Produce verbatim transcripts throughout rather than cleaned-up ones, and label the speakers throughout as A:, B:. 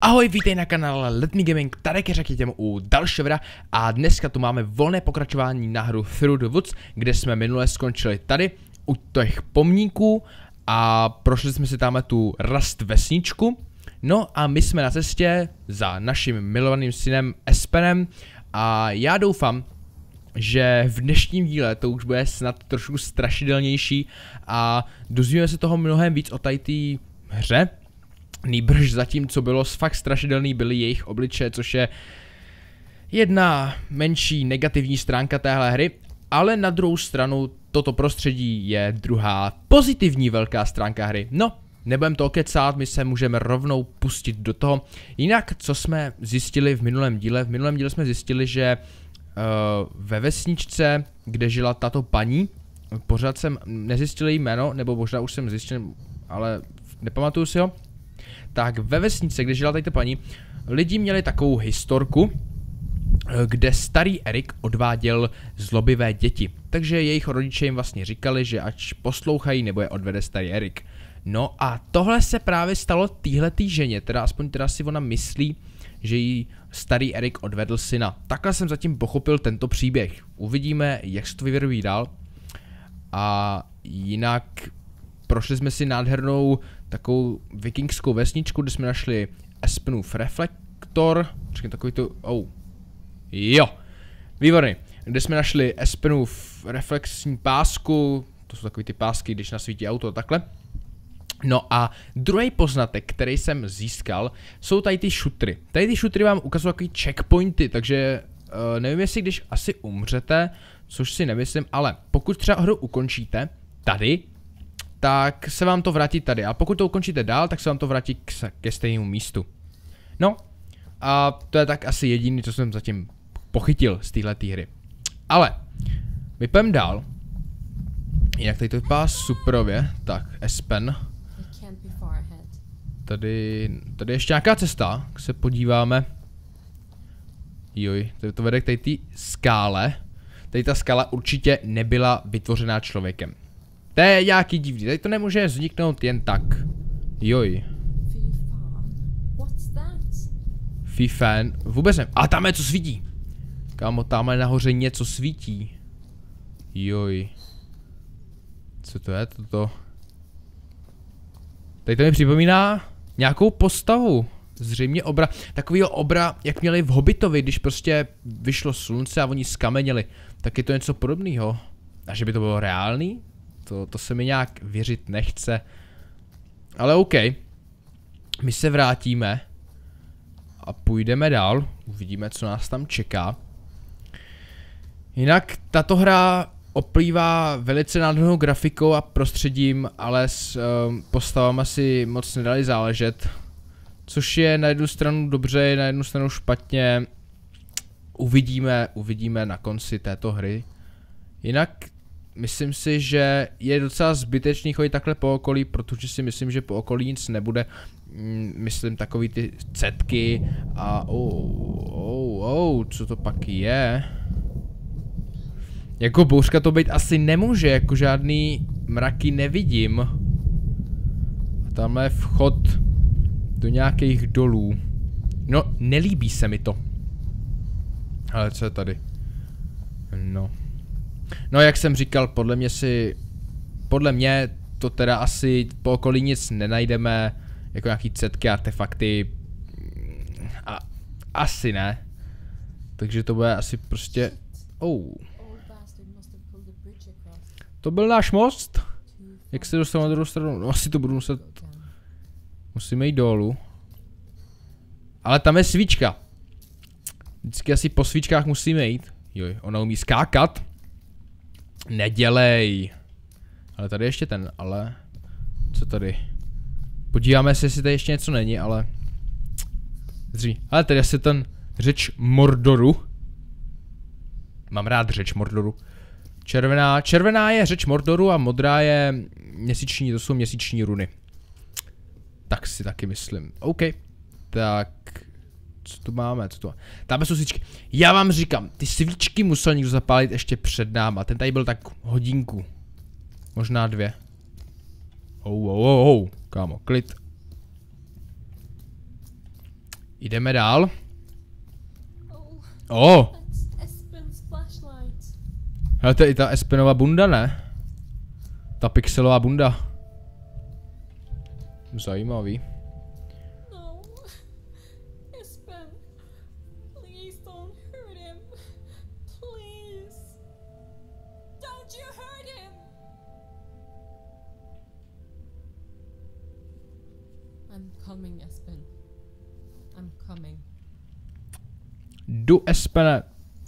A: Ahoj, vítej na kanále Letný Gaming, tady Keřak těm u dalšího videa a dneska tu máme volné pokračování na hru Through the Woods, kde jsme minule skončili tady u těch pomníků a prošli jsme si tam tu Rust vesničku. No a my jsme na cestě za naším milovaným synem Espenem a já doufám, že v dnešním díle to už bude snad trošku strašidelnější a dozvíme se toho mnohem víc o tady té hře. Nýbrž zatím, co bylo fakt strašidelný, byly jejich obličeje, což je jedna menší negativní stránka téhle hry, ale na druhou stranu toto prostředí je druhá pozitivní velká stránka hry. No, nebudem to kecat, my se můžeme rovnou pustit do toho. Jinak, co jsme zjistili v minulém díle? V minulém díle jsme zjistili, že uh, ve vesničce, kde žila tato paní, pořád jsem nezjistil její jméno, nebo možná už jsem zjistil, ale nepamatuju si ho. Tak ve vesnice, kde žila tady ta paní, lidi měli takovou historku, kde starý Erik odváděl zlobivé děti. Takže jejich rodiče jim vlastně říkali, že ať poslouchají, nebo je odvede starý Erik. No a tohle se právě stalo téhletý ženě, teda aspoň teda si ona myslí, že jí starý Erik odvedl syna. Takhle jsem zatím pochopil tento příběh. Uvidíme, jak se to vyvíjí dál. A jinak prošli jsme si nádhernou takovou vikingskou vesničku, kde jsme našli Espenův reflektor, říkám takový to, oh, jo, výborný, kde jsme našli Espenův reflexní pásku, to jsou takový ty pásky, když nasvítí auto, takhle. No a druhý poznatek, který jsem získal, jsou tady ty šutry. Tady ty šutry vám ukazují takový checkpointy, takže uh, nevím, jestli když asi umřete, což si nemyslím, ale pokud třeba hru ukončíte tady, tak se vám to vrátí tady. A pokud to ukončíte dál, tak se vám to vrátí k, ke stejnému místu. No, a to je tak asi jediný, co jsem zatím pochytil z téhleté hry. Ale, my půjdeme dál. Jinak tady to vypadá superově. Tak, Espen. Tady, tady je ještě nějaká cesta, jak se podíváme. Joj, tady to vede k tady té skále. Tady ta skála určitě nebyla vytvořená člověkem. To je nějaký divný, tady to nemůže vzniknout jen tak. Joj. Fifan, vůbec ne. A tam je co svítí. Kámo, tamhle nahoře něco svítí. Joj. Co to je toto? Tady to mi připomíná nějakou postavu. Zřejmě obra, takovýho obra, jak měli v Hobbitovi, když prostě vyšlo slunce a oni skameněli. Tak je to něco podobného. A že by to bylo reálný? To, to se mi nějak věřit nechce. Ale OK. My se vrátíme. A půjdeme dál. Uvidíme, co nás tam čeká. Jinak tato hra oplývá velice nádhernou grafikou a prostředím, ale s um, postavama si moc nedali záležet. Což je na jednu stranu dobře, na jednu stranu špatně. Uvidíme, uvidíme na konci této hry. Jinak myslím si, že je docela zbytečný chodit takhle po okolí, protože si myslím, že po okolí nic nebude. Mm, myslím takový ty cetky a oh, oh, oh, co to pak je? Jako bouřka to být asi nemůže, jako žádný mraky nevidím. A tamhle je vchod do nějakých dolů. No, nelíbí se mi to. Ale co je tady? No. No, jak jsem říkal, podle mě si, podle mě to teda asi po okolí nic nenajdeme, jako nějaký cetky, artefakty, a asi ne. Takže to bude asi prostě, oh. To byl náš most? Jak se dostanu na druhou stranu? No, asi to budu muset, musíme jít dolů. Ale tam je svíčka. Vždycky asi po svíčkách musíme jít. Joj, ona umí skákat. Nedělej. Ale tady ještě ten, ale co tady? Podíváme se, jestli tady ještě něco není, ale zří. Ale tady asi ten řeč Mordoru. Mám rád řeč Mordoru. Červená, červená je řeč Mordoru a modrá je měsíční, to jsou měsíční runy. Tak si taky myslím. OK. Tak co tu máme, co tu máme? Tam jsou svíčky. Já vám říkám, ty svíčky musel někdo zapálit ještě před náma. Ten tady byl tak hodinku. Možná dvě. Oh, oh, oh, oh. Kámo, klid. Jdeme dál. Oh. Hele, to je i ta Espenova bunda, ne? Ta pixelová bunda. Zajímavý.
B: No. Espen. Please don't hurt him. Please. Don't you hurt him. I'm coming, Espen. I'm coming.
A: Jdu, Espene.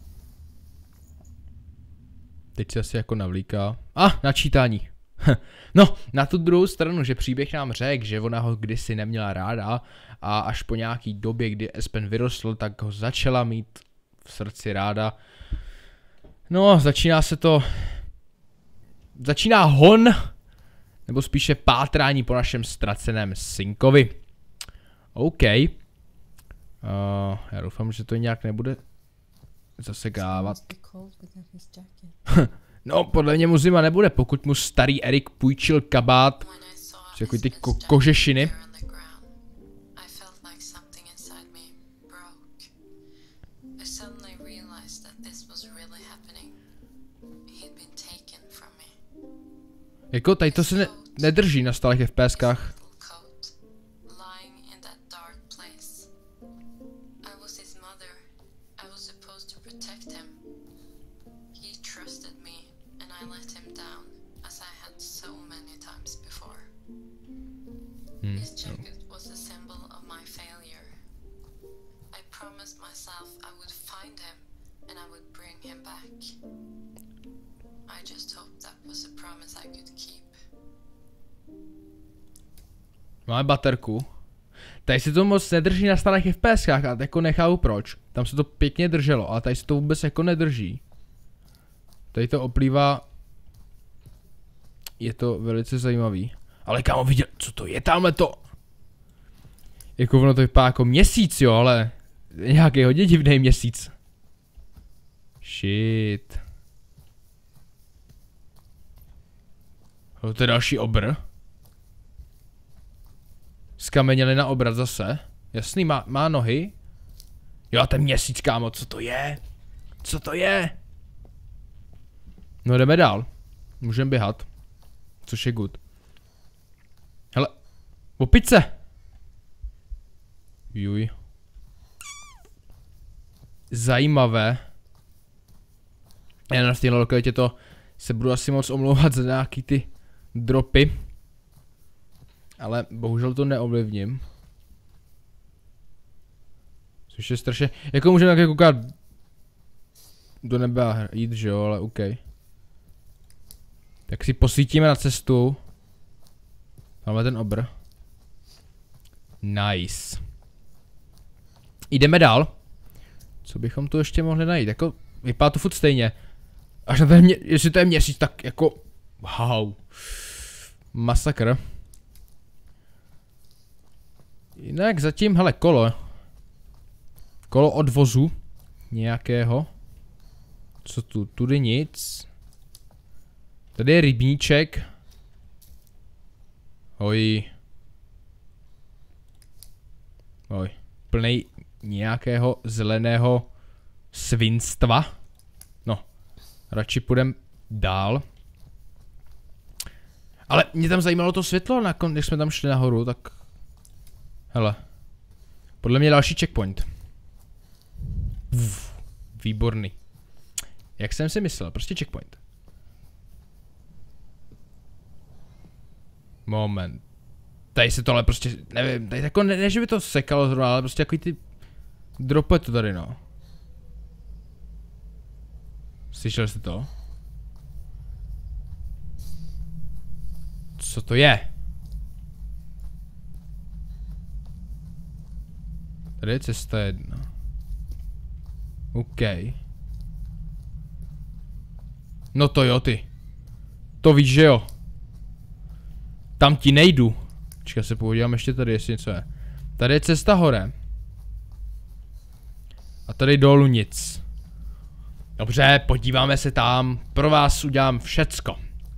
A: Teď se asi jako navlíká. A, ah, načítání. No, na tu druhou stranu, že příběh nám řekl, že ona ho kdysi neměla ráda a až po nějaký době, kdy Espen vyrostl, tak ho začala mít v srdci ráda. No, začíná se to... Začíná hon, nebo spíše pátrání po našem ztraceném synkovi. OK. Uh, já doufám, že to nějak nebude zasekávat. No, podle mě mu zima nebude, pokud mu starý Erik půjčil kabát, jako ty ko kožešiny. Jako tady to se ne nedrží na stálých F P S kách. Máme baterku. Tady se to moc nedrží na stálých F P S kách, ale jako nechápu proč. Tam se to pěkně drželo, ale tady se to vůbec jako nedrží. Tady to oplývá. Je to velice zajímavý. Ale kámo, viděl, co to je tamhle to? Jako ono to vypadá jako měsíc, jo, ale nějaký hodně divný měsíc. Shit. To je další obr. Skameněli na obrat zase. Jasný, má, má nohy. Jo, ten měsíc, kámo, co to je? Co to je? No jdeme dál. Můžeme běhat. Což je good. Hele. Opice. Juj. Zajímavé. Já na v téhle lokalitě to se budu asi moc omlouvat za nějaký ty dropy. Ale bohužel to neovlivním. Což je strašně... Jako můžeme také koukat do nebe a jít, že jo, ale OK. Tak si posvítíme na cestu. Máme ten obr. Nice. Jdeme dál. Co bychom tu ještě mohli najít? Jako, vypadá to furt stejně. Až na ten mě... Jestli to je měsíc, tak jako... Wow. Masakr. Jinak zatím, hele, kolo. Kolo odvozu. Nějakého. Co tu? Tudy nic. Tady je rybníček. Oj. Oj. Plnej nějakého zeleného svinstva. No. Radši půjdem dál. Ale mě tam zajímalo to světlo, když jsme tam šli nahoru, tak... Hele. Podle mě další checkpoint. Uf, výborný. Jak jsem si myslel, prostě checkpoint. Moment. Tady se tohle prostě, nevím, tady jako ne, ne že by to sekalo zrovna, ale prostě takový ty... Dropuje to tady, no. Slyšeli jste to? Co to je? Tady je cesta jedna. OK. No to jo, ty. To víš, že jo. Tam ti nejdu. Počkej, se podívám ještě tady, jestli něco je. Tady je cesta hore. A tady dolů nic. Dobře, podíváme se tam. Pro vás udělám všecko.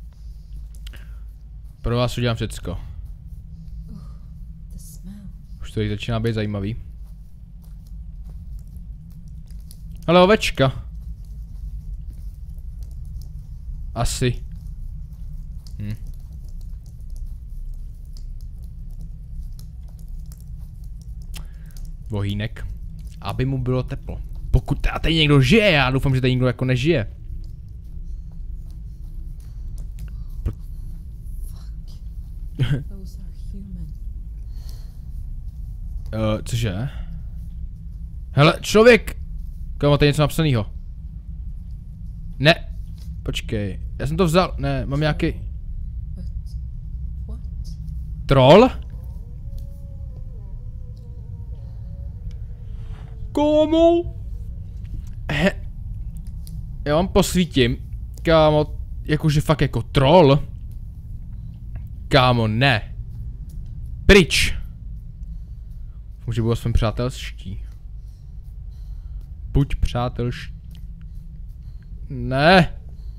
A: Pro vás udělám všecko. Už to začíná být zajímavý. Ale ovečka. Asi. Hm. Vohýnek. Aby mu bylo teplo. Pokud tady někdo žije, já doufám, že tady někdo jako nežije.
B: Those are human.
A: uh, cože? Hele, člověk! Kámo, tady je něco napsanýho. Ne. Počkej. Já jsem to vzal. Ne, mám nějaký...
B: But what?
A: Troll? Komu? He. Já vám posvítím. Kámo, jakože fakt jako troll. Kámo, ne. Pryč. Může být svým přátelští. Buď přátelští. Ne.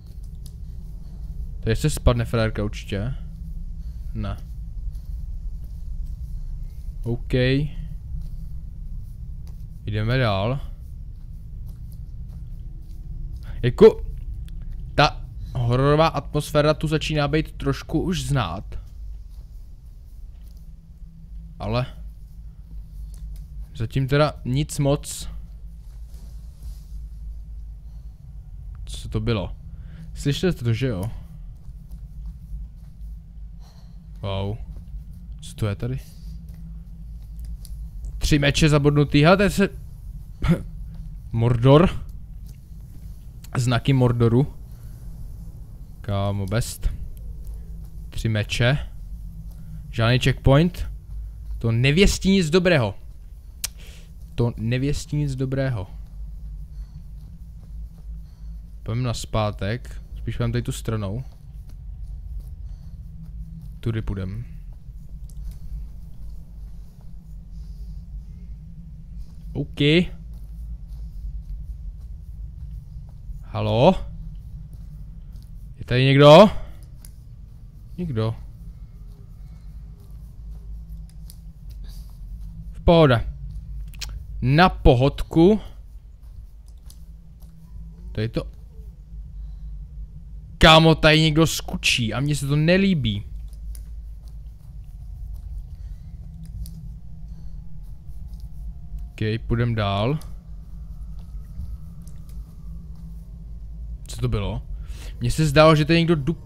A: Tady se spadne frérka určitě. Ne. OK. Jdeme dál. Jako... Ta hororová atmosféra tu začíná být trošku už znát. Ale... Zatím teda nic moc. Co to bylo? Slyšeli jste to, že jo? Wow. Co to je tady? Tři meče zabodnutý, hele, tady se... Mordor. Znaky Mordoru. Kámo, best. Tři meče. Žádný checkpoint. To nevěstí nic dobrého. To nevěstí nic dobrého. Pojďme na zpátek. Spíš půjdem tady tu stranou. Tudy půjdem. OK. Haló? Je tady někdo? Nikdo. V pohodě. Na pohodku. Tady to... Kámo, tady někdo skučí a mně se to nelíbí. OK, půjdem dál. Co to bylo? Mně se zdálo, že tady někdo dup...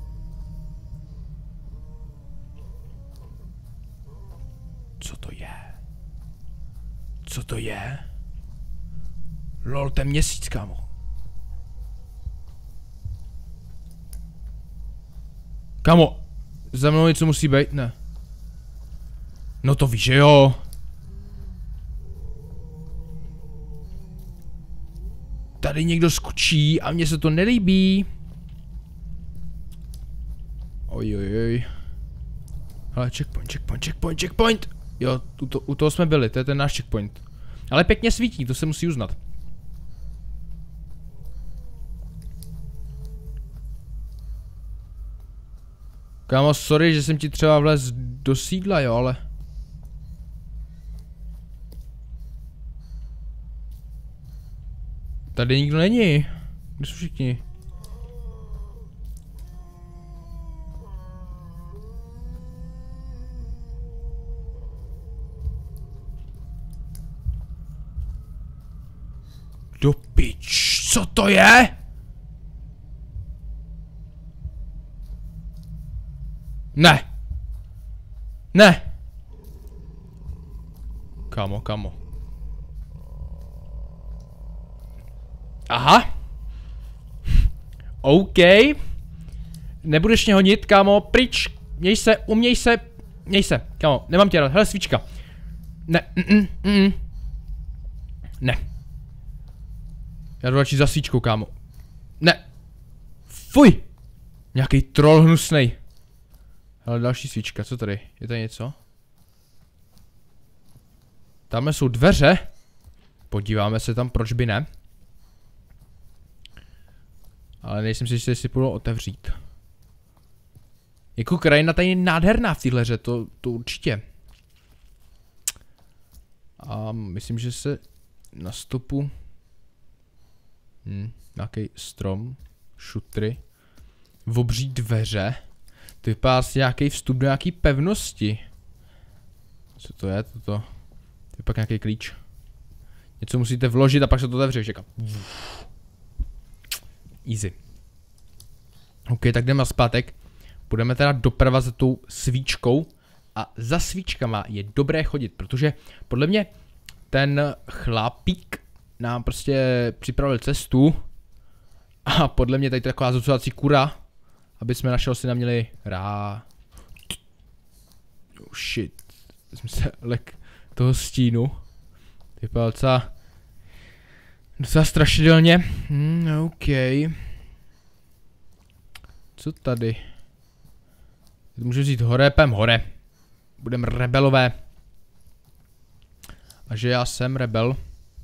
A: Co to je? Co to je? Lol, ten měsíc, kámo. Kámo, za mnou něco musí být, ne? No to víš, že jo? Tady někdo skočí a mně se to nelíbí. Oj, oj, oj. Hele, checkpoint, checkpoint, checkpoint, checkpoint. Jo, u, to, u toho jsme byli, to je ten náš checkpoint. Ale pěkně svítí, to se musí uznat. Kámo, sorry, že jsem ti třeba vlez do sídla, jo, ale... Tady nikdo není. Kde jsou všichni? Do pič, co to je? Ne. Ne. Kámo, kámo. Aha. OK. Nebudeš mě honit, kámo, pryč. Měj se, uměj se. Měj se, kámo, nemám tě rád. Hele, svíčka. Ne, mm, mm, mm. Ne. Já jdu radši za svíčkou, kámo. Ne. Fuj. Nějaký troll hnusnej. Hele, další svíčka, co tady? Je tady něco? Tamhle jsou dveře. Podíváme se tam, proč by ne. Ale nejsem si jistý, jestli půjdu otevřít. Jako krajina tady je nádherná v téhle hře, to, to určitě. A myslím, že se na stopu Hm, nějaký strom. Šutry. Obří dveře. To vypadá asi nějaký vstup do nějaký pevnosti. Co to je toto? To je pak nějaký klíč. Něco musíte vložit a pak se to otevře, čekám. Easy. OK, tak jdeme zpátek. Budeme teda doprava za tou svíčkou. A za svíčkama je dobré chodit, protože podle mě ten chlapík nám prostě připravil cestu. A podle mě tady to je taková zocovací kura, aby jsme našeho syna měli rá. Oh shit. Jsme se lek toho stínu. Vypadá docela docela strašidelně. Hmm, OK. Co tady? Můžu vzít hore, pem hore. Budeme rebelové. A že já jsem rebel.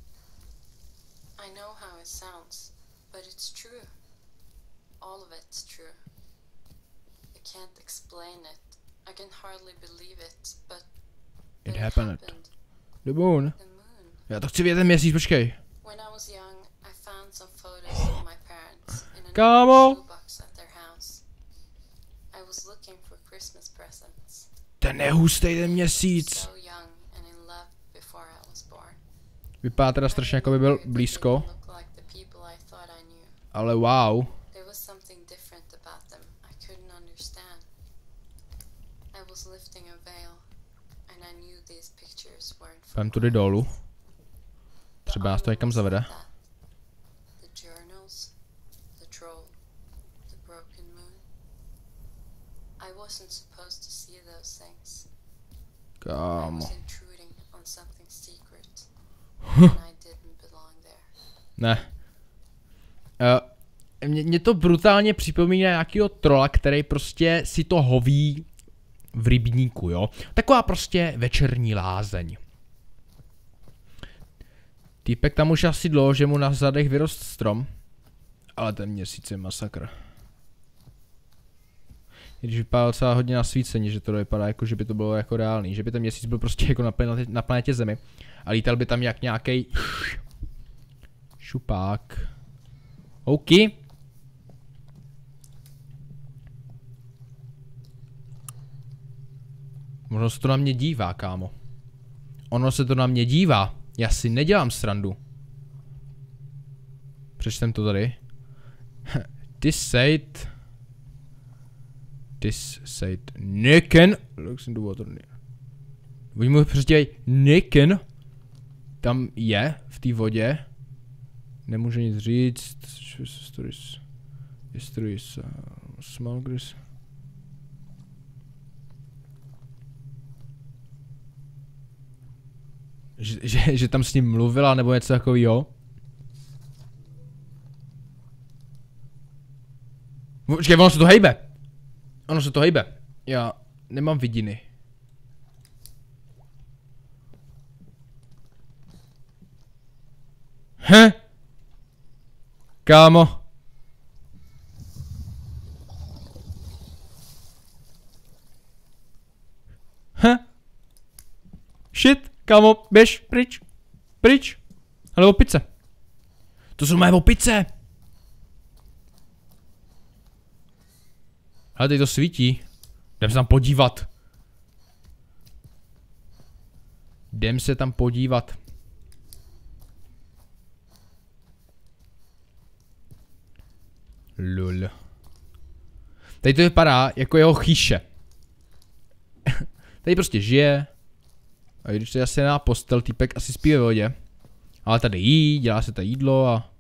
B: I know how it sounds, but it's true. All of it's true. I can't explain it. I can hardly believe it, but, but
A: It happened. The moon.
B: The moon.
A: Já to chci vědět ten měsíc, počkej.
B: When I was young, I found some photos of my parents in an
A: Kámo.
B: old shoebox at their house. I was looking for Christmas presents.
A: Ten je hustý ten měsíc.
B: So young and in love before I was born.
A: Vypadá teda strašně jako by byl blízko. Ale wow.
B: There was something different about them I couldn't understand. I was lifting a veil and I knew these pictures weren't from
A: Půjdem tudy dolů. Třeba nás to někam zavede.
B: The journals, the troll, the broken moon. I wasn't supposed to see those things. I
A: Kámo.
B: was intruding on something secret. And I didn't belong there.
A: Ne. Uh, mě, mě to brutálně připomíná nějakýho trola, který prostě si to hoví v rybníku, jo. Taková prostě večerní lázeň. Týpek tam už asi dlouho, že mu na zadech vyrost strom. Ale ten měsíc je masakr. Když vypadá docela hodně nasvícení, že to vypadá jako, že by to bylo jako reálný. Že by ten měsíc byl prostě jako na planetě, na planetě Zemi. A lítal by tam jak nějaký šupák. OK. Ono se to na mě dívá, kámo. Ono se to na mě dívá. Já si nedělám srandu. Přečtem to tady. This said. This said. Niken. Looks in the water. Oni mu přečtějí Niken. Tam je v té vodě. Nemůže nic říct. Stories. Stories. Uh, small gris. Že, že, že tam s ním mluvila nebo něco takového. Počkej, ono se to hejbe. Ono se to hejbe. Já nemám vidiny. He? Kámo. He? Shit, kámo, běž, pryč. Pryč. Ale opice. To jsou moje opice. Ale teď to svítí. Jdem se tam podívat. Jdem se tam podívat. Lul. Tady to vypadá jako jeho chýše. Tady prostě žije. A když se asi na postel, týpek asi spí ve vodě. Ale tady jí, dělá se to jídlo a...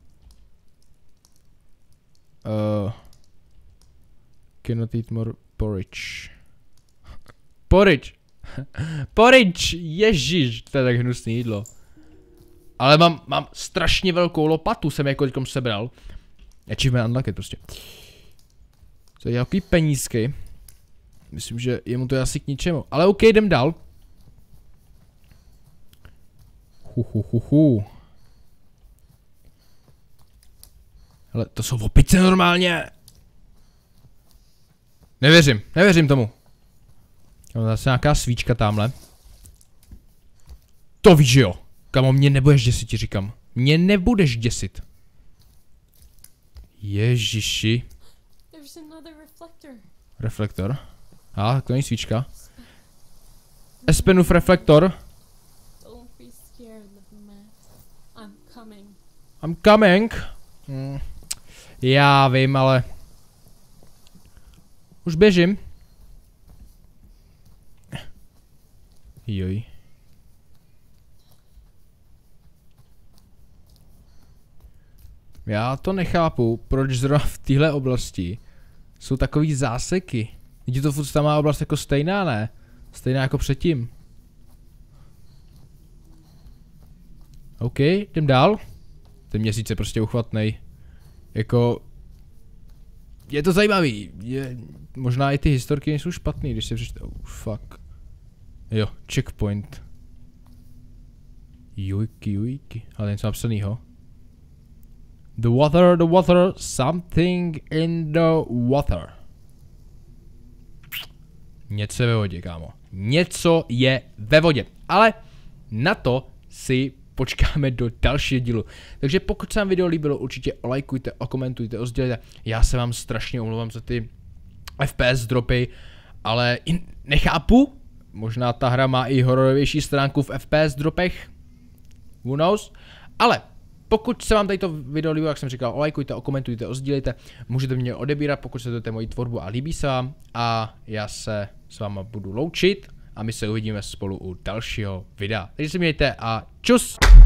A: Uh, cannot eat more porridge. Porridge! Porridge! Ježiš, to je tak hnusný jídlo. Ale mám, mám strašně velkou lopatu, jsem jako teďkom sebral. Achievement unlocked prostě. To je jaký penízky. Myslím, že jemu to je asi k ničemu. Ale OK, jdem dál. Hu, hu, hu, hu. Hele, to jsou opice normálně. Nevěřím, nevěřím tomu. Mám zase nějaká svíčka tamhle. To víš, že jo. Kamo, mě nebudeš děsit, ti říkám. Mě nebudeš děsit. Ježiši.
B: There's another reflector.
A: Reflektor. A, ah, to není svíčka. Espenův reflektor.
B: Don't be scared, little Matt. I'm coming.
A: I'm coming. Hmm. Já vím, ale... Už běžím. Joj. Já to nechápu, proč zrovna v téhle oblasti jsou takový záseky. Vidíte, to furt tam má oblast jako stejná, ne? Stejná jako předtím. OK, jdem dál. Ten měsíc je prostě uchvatnej. Jako... Je to zajímavý. Je... Možná i ty historky nejsou špatný, když si přečte... Oh, fuck. Jo, checkpoint. Jujky, jujky. Ale něco napsanýho. The water, the water, something in the water. Něco je ve vodě, kámo. Něco je ve vodě. Ale na to si počkáme do dalšího dílu. Takže pokud se vám video líbilo, určitě lajkujte, okomentujte, ozdělejte. Já se vám strašně omlouvám za ty F P S dropy, ale nechápu. Možná ta hra má i hororovější stránku v F P S dropech. Who knows? Ale pokud se vám tady to video líbilo, jak jsem říkal, lajkujte, okomentujte, ozdílejte. Můžete mě odebírat, pokud sledujete moji tvorbu a líbí se vám. A já se s váma budu loučit a my se uvidíme spolu u dalšího videa. Takže se mějte a čus!